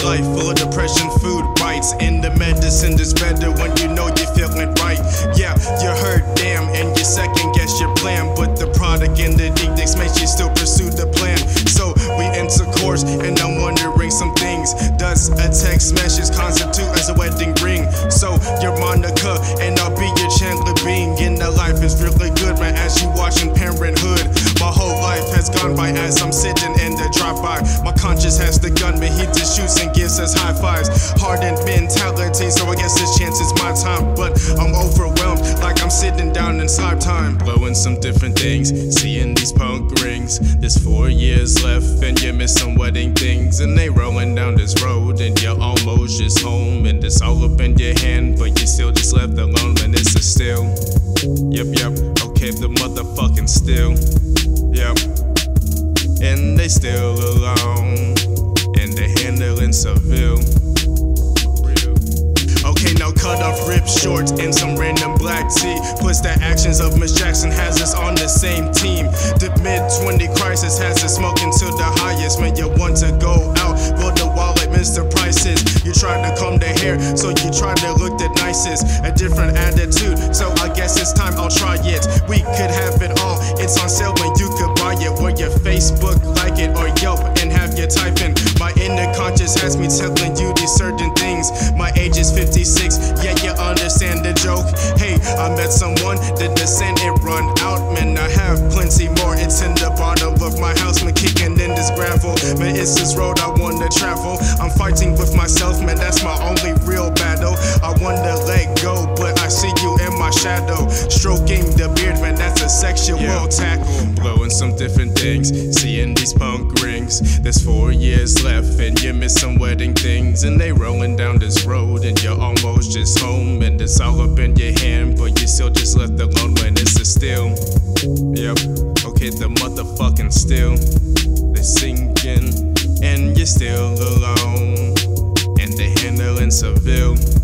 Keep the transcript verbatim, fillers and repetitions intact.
life full of depression, food bites, and the medicine is better when you know you're feeling right. Yeah, you heard damn, and you second guess your plan, but the product and the edicts makes you still pursue the plan. So we intercourse, and I'm wondering some things. Does a text message constitute as a wedding ring? So you're Monica, and I'll be your Chandler Bing. And the life is really good, man, as you watching Parenthood. My whole life has gone by as I'm sitting in the drive-by. My conscience has the gun, but he just shoots and gives us high fives. Hardened mentality, so I guess this chance is my time. But I'm overwhelmed, like I'm sitting down in slime time. Blowing some different things, seeing these punk rings. There's four years left, and you miss some wedding things. And they rolling down this road, and you're almost just home. And it's all up in your hand, but you still just left alone, and it's a still. Yep, yep, okay, the motherfucking still. Yep, and they still alone, and they handling Seville. Okay, now cut off ripped shorts and some random black tee. Plus the actions of Miss Jackson has us on the same team. The mid twenty crisis has us smoking to the highest. When you want to go out, build the wallet, Mister Prices. You try to comb the hair, so you try to look the nicest. A different attitude, so I guess it's time I'll try it. We could have it all, it's on sale when you could buy it. Where your Facebook, like it, or Yelp, and have you typing. My inner conscious has me telling you these certain things. My age is fifty-six, yeah, you understand the joke. Hey, I met someone, the descent it run out. Man, I have plenty more, it's in the bottom of my house. Man, kicking in this gravel, man, it's this road I wanna travel. I'm fighting with myself, man, that's my only real battle. I wanna let go, but I see you in my shadow. Stroking the beard, man, that's a sexual yeah. tackle. Blowing some different things, seeing these punk rings. There's four years left, and you miss some wedding things. And they rolling down this road, and you're almost just home. And it's all up in your hand, but you still just left alone when it's a still. Yep, okay, the motherfucking still. They're sinking, and you're still alone, and they handling Seville.